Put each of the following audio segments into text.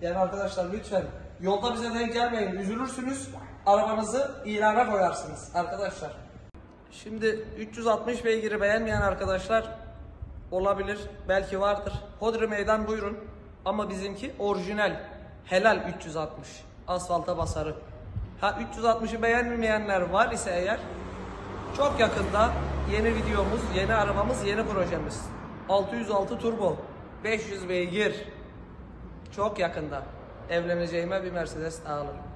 Yani arkadaşlar lütfen yolda bize denk gelmeyin. Üzülürsünüz. Arabanızı ilana koyarsınız arkadaşlar. Şimdi 360 beygiri beğenmeyen arkadaşlar olabilir. Belki vardır. Hodri meydan buyurun. Ama bizimki orijinal. Helal 360. Asfalta basarı. Ha 360'ı beğenmeyenler var ise eğer çok yakında yeni videomuz, yeni arabamız, yeni projemiz. 606 turbo, 500 beygir. Çok yakında evleneceğime bir Mercedes daha alırım.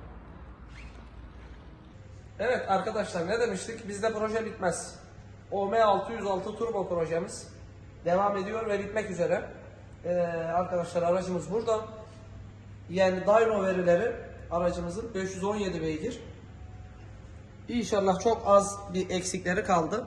Evet arkadaşlar, ne demiştik? Bizde proje bitmez. OM 606 turbo projemiz devam ediyor ve bitmek üzere. Arkadaşlar aracımız burada. Yani dyno verileri aracımızın 517 beygir. İnşallah çok az bir eksikleri kaldı.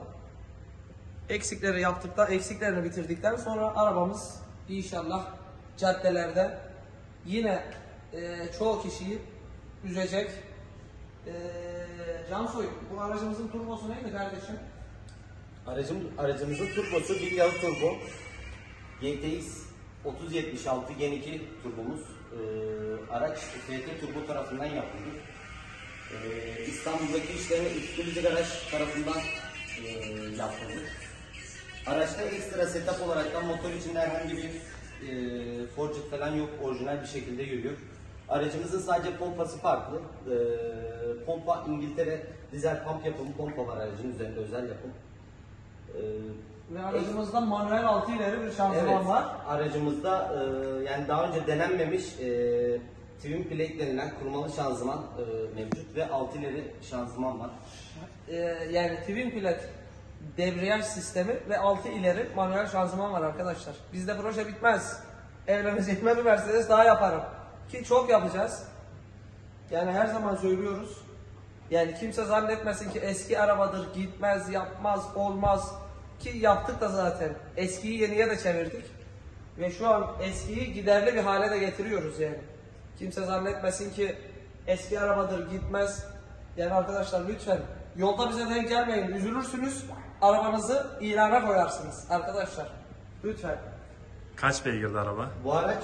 Eksiklerini bitirdikten sonra arabamız inşallah caddelerde yine çoğu kişiyi üzecek. Cansoy, bu aracımızın turbosu neydi kardeşim? Aracımızın turbosu 1 yağı turbo. GTX 3076 Gen 2 turbomuz. Araç FT Turbo tarafından yapıldı. İstanbul'daki işlemi Üstülücü Garaj tarafından yapıldı. Araçta ekstra setup olarak da motor içinde herhangi bir forged falan yok, orijinal bir şekilde yürüyor. Aracımızın sadece pompası farklı. Pompa İngiltere dizel pump yapımı pompa var aracın üzerinde, özel yapım. Ve aracımızda manuel 6 ileri bir şanzıman Evet, var. aracımızda yani daha önce denenmemiş twin plate denilen kurmalı şanzıman mevcut ve 6 ileri şanzıman var. Yani twin plate debriyaj sistemi ve 6 ileri manuel şanzıman var arkadaşlar. Bizde proje bitmez. Evleneceğime bir Mercedes daha yaparım. Ki çok yapacağız. Yani her zaman söylüyoruz. Yani kimse zannetmesin ki eski arabadır, gitmez, yapmaz, olmaz. Ki yaptık da zaten. Eskiyi yeniye de çevirdik. Ve şu an eskiyi giderli bir hale de getiriyoruz yani. Kimse zannetmesin ki eski arabadır, gitmez. Yani arkadaşlar lütfen yolda bize denk gelmeyin. Üzülürsünüz. Arabanızı ilana koyarsınız arkadaşlar. Lütfen. Kaç beygirdi araba? Bu araç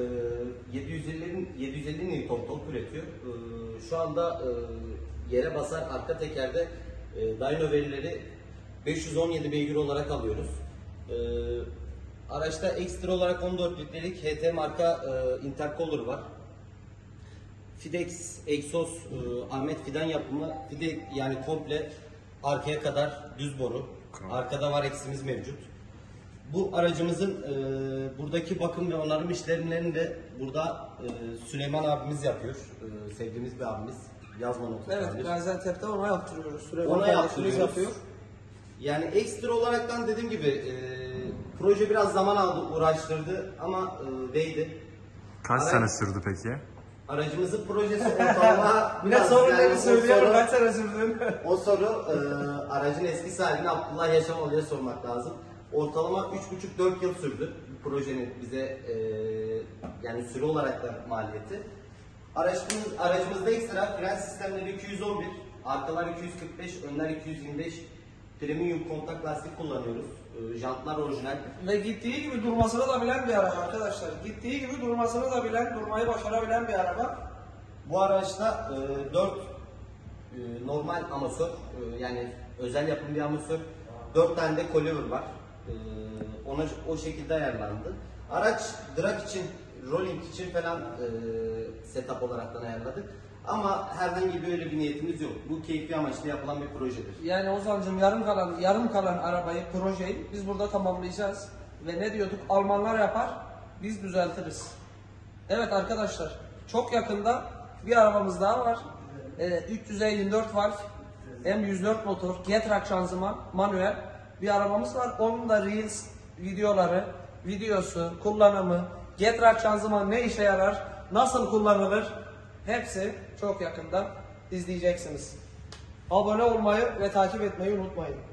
750 Nm tork üretiyor. Şu anda yere basar arka tekerde dyno verileri 517 beygir olarak alıyoruz. Araçta ekstra olarak 14 litrelik HT marka intercooler var. Fidex egzoz Ahmet Fidan yapımı, yani komple arkaya kadar düz boru. Arkada var eksimiz mevcut. Bu aracımızın buradaki bakım ve onarım işlemlerini de burada Süleyman abimiz yapıyor. Sevdiğimiz bir abimiz. Yazman Evet, Otokar'dır. Gaziantep'te ona yaptırıyoruz. Süleyman Ona kardeşimiz yaptırıyoruz. yapıyor. Yani ekstra olaraktan dediğim gibi proje biraz zaman aldı, uğraştırdı ama değdi. Kaç sene sürdü peki? Aracımızın projesi ortalama Bir de soruları yani söylüyorum, kaç sene sürdün? o soru aracın eski sahibine Abdullah Yaşamoğlu'ya sormak lazım. Ortalama 3,5-4 yıl sürdü bu projenin bize yani süre olarak da maliyeti. Aracımızda ekstra fren sistemleri 211, arkalar 245, önler 225, premium kontak lastik kullanıyoruz. Jantlar orijinal. Ve gittiği gibi durmasını da bilen bir araba arkadaşlar. Gittiği gibi durmasını da bilen, durmayı başarabilen bir araba. Bu araçta 4 normal amasör, yani özel yapım bir amasör, 4 tane de coilover var. Ona o şekilde ayarlandı. Araç drag için, rolling için falan setup olaraktan ayarladık. Ama herhangi böyle bir niyetimiz yok. Bu keyfi amaçlı yapılan bir projedir. Yani Ozan'cığım yarım kalan arabayı, projeyi biz burada tamamlayacağız. Ve ne diyorduk? Almanlar yapar, biz düzeltiriz. Evet arkadaşlar, çok yakında bir arabamız daha var. 324 valve, M104 motor, Getrack şanzıman, manuel bir arabamız var. Onun da Reels videosu, kullanımı, Getrack şanzıman ne işe yarar, nasıl kullanılır, hepsi çok yakında izleyeceksiniz. Abone olmayı ve takip etmeyi unutmayın.